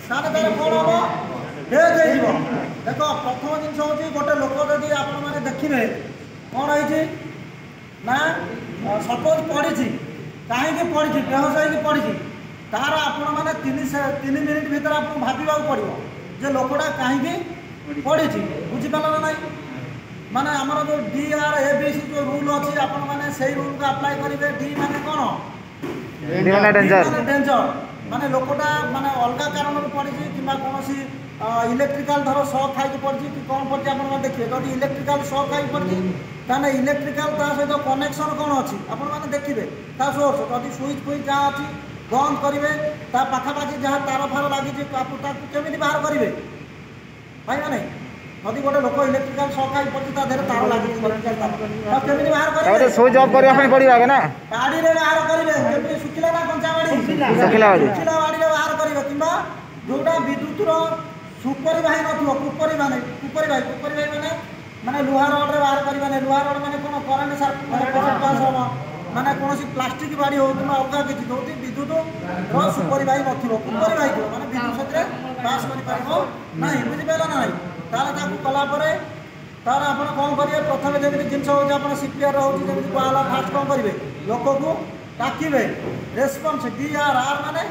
तार कौन हम डेथ हो देख प्रथम जिन हूँ गोटे लोक जदि आपने देखिए कौन है ना सपोज पड़ी कहीं पड़ी बेहोश हो पड़ी तार आपण मैंने 3 मिनिट भितर आपको भाविबा पड़ो जे लोकटा कहीं पड़ी बुझीपाल ना ना माने आमर जो DRABC जो रूल अच्छी आपण मैंने से रूल को अप्लाई करेंगे डी माने कौन डेंजर माने लोकटा माने अलग कारण पड़ी कि कौन इलेक्ट्रिकल धर शॉक खाई पड़ी कि कौन पड़ी आप देखिए जब इलेक्ट्रिकल शॉक खाई पड़ी ताने इलेक्ट्रिकल ता सहित कनेक्शन कौन अच्छी आपण मैंने देखिए ता सोर्स जब स्विच फुइच जहाँ अच्छी बंद करेंगे ता पाखापाखि जहाँ तार फार लगी केमी बाहर करेंगे भाई मैंने जदि गोटे लोक इलेक्ट्रिकल शॉक खाई पड़ी तार तार लगी केमी बाहर करेंगे स्विच ऑफ करबा पड़िबा के ना गाड़ी रे बाहर करेंगे केमी सुखिला ना कंचा बाड़ी सुखिला बाड़ी रे बाहर करेंगे किंबा जोटा विद्युत रो सुपरी भाई नथिबो कुपरी भाई माने लुहा रड रे बाहर करिबाने लुहा रड माने कोन करंट करंट पास हो माने कोनोसी प्लास्टिक बाड़ी हो कि अलग किछि जोति विद्युत रो सुपरी भाई नथिबो कुपरी भाई को माने विद्युत सतरे पास करि पारिबो नाही बुझि पेला ना नाही तारा ताकू कला परे तार आपण कोन करिवे प्रथम जेमिति जिंस हो जे आपण सीपीआर रहउछि जेमिति पाला फास्ट कोन करिवे लोक को ताकिबे रेस्पॉन्स DRR माने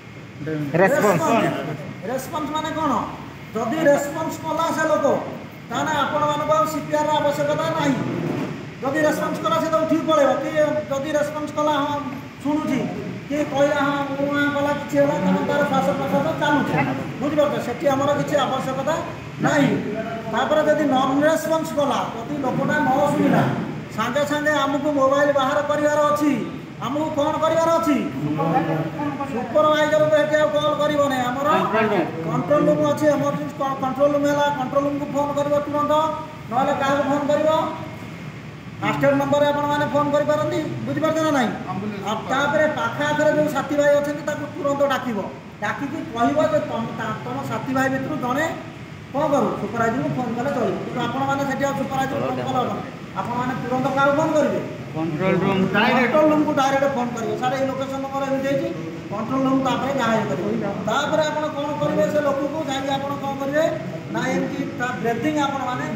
रेस्पॉन्स माने कोन जदि रेस्पॉन्स कला से लोक ताने आपण मानको सीपीआर आवश्यकता नाही जदि रेस्पॉन्स कला से तो उठी पड़ेगा कि जदि रेस्पॉन्स कला हाँ शुणुची कि कहला हाँ मुआ कला किसी है तेनाली तार श्वास प्रश्वास चलुचे बुझिपार से आमर किसी आवश्यकता नहीं तापर जदि नॉन रेस्पॉन्स कला जदि लोकटा न शुणिला सांगे सांगे आमको मोबाइल बाहर करार अच्छी आमको कौन करार अच्छी सुपरवाइजर को ये कॉल कर आमर कंट्रोल रूम अच्छे इमरजेंसी कंट्रोल रूम है कंट्रोल रूम को फोन कर तुरंत ना क्या फोन कर फास्टेड नंबर आपने फोन करपारती बुझीपारे ना ना तापर पाखापाखि जो साथी भाई अच्छा तुरंत डाक डाकिकी कह तुम साथी भाई भितर जड़े कौन करूँ सुपरवाइजर को फोन कले चलो कि आपने सुपरवाइजर फोन कल आपने तुरंत क्या फोन करेंगे कंट्रोल रूम को डायरेक्ट फोन करेंगे सारे ये लोकेशन नंबर एमती कंट्रोल रूम तापर जहाँ करेंगे आप कौन करेंगे से लोक को जाकि आप कौन करेंगे ना एमती ब्रेथिंग आपने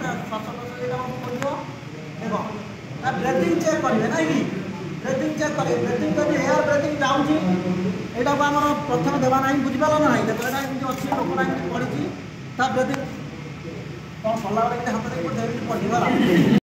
देखो ब्रेथिंग चेक करेंगे ना कि ब्रेथिंग चेक करेंगे ब्रेथिंग जब एयर ब्रेथिंग जाऊँगी यहाँ को आम प्रथम देवा ना बुझीपार ना देखो यहाँ अच्छी लोकटा पड़ी ब्रेथिंग ब्रेथिंग कौन सला हाथ में पड़ेगा